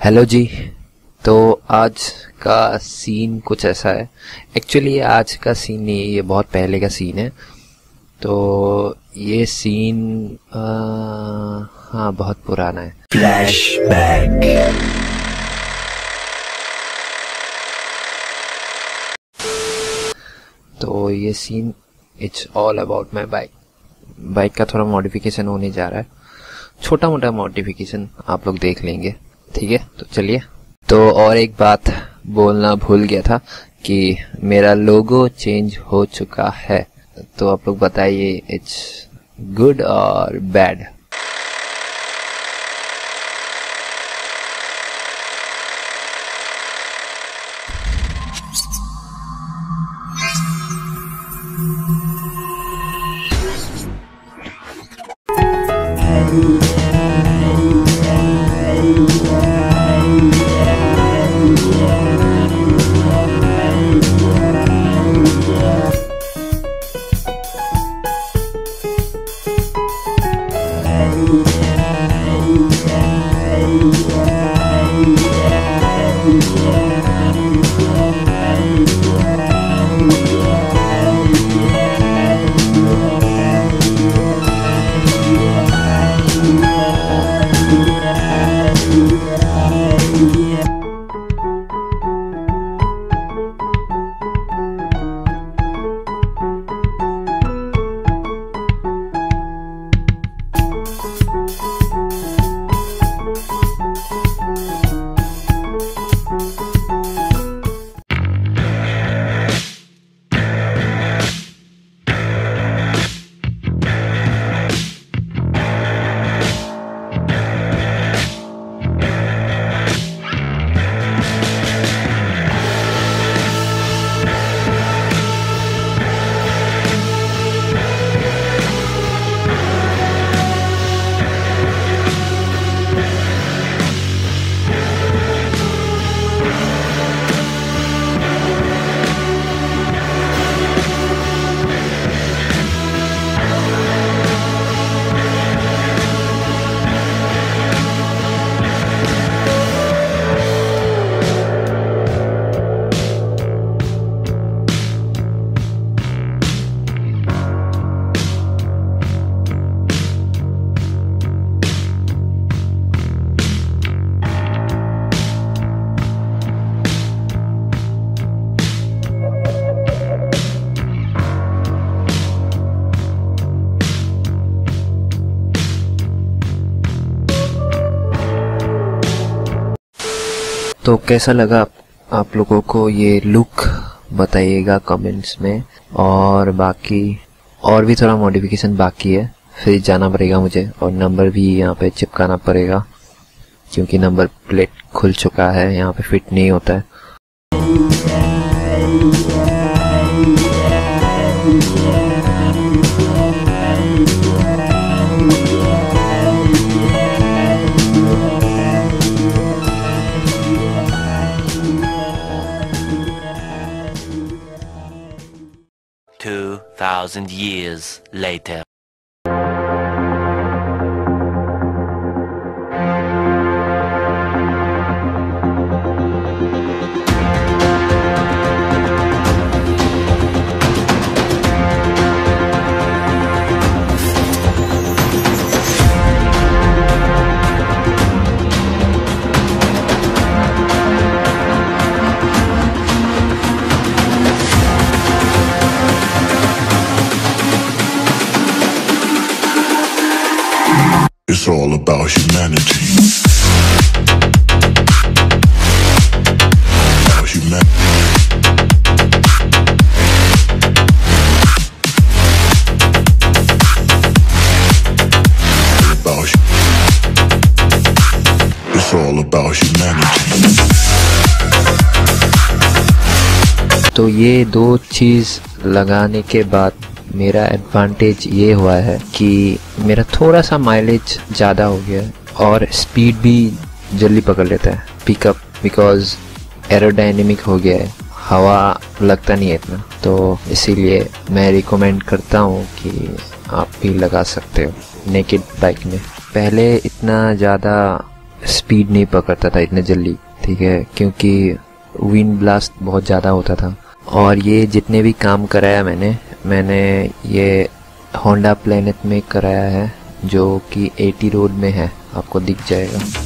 Hello जी। तो आज का सीन कुछ ऐसा है। एक्चुअली ये आज का सीन नहीं है, ये बहुत पहले का सीन है। तो ये सीन हाँ बहुत पुराना है। फ्लैशबैक। तो ये scene it's all about my bike. Bike का थोड़ा मॉडिफिकेशन होने जा रहा है, छोटा मोटा मॉडिफिकेशन, आप लोग देख लेंगे। ठीक है, तो चलिए। तो और एक बात बोलना भूल गया था कि मेरा लोगो चेंज हो चुका है। तो आप लोग बताइए इट्स गुड और बैड। तो कैसा लगा आप लोगों को ये लुक, बताइएगा कमेंट्स में। और बाकी और भी थोड़ा मॉडिफिकेशन बाकी है, फिर जाना पड़ेगा मुझे और नंबर भी यहाँ पे चिपकाना पड़ेगा, क्योंकि नंबर प्लेट खुल चुका है, यहाँ पे फिट नहीं होता है। 2,000 years later. It's all about humanity. About humanity. It's all about humanity. तो ये दो चीज लगाने के बाद मेरा एडवांटेज ये हुआ है कि मेरा थोड़ा सा माइलेज ज़्यादा हो गया है और स्पीड भी जल्दी पकड़ लेता है पिकअप, बिकॉज एरोडायनेमिक हो गया है, हवा लगता नहीं है इतना। तो इसीलिए मैं रिकमेंड करता हूँ कि आप भी लगा सकते हो नेकेड बाइक में। पहले इतना ज़्यादा स्पीड नहीं पकड़ता था इतने जल्दी, ठीक है, क्योंकि विंड ब्लास्ट बहुत ज़्यादा होता था। और ये जितने भी काम कराया मैंने ये होंडा प्लेनेट में कराया है, जो कि 80 रोड में है, आपको दिख जाएगा।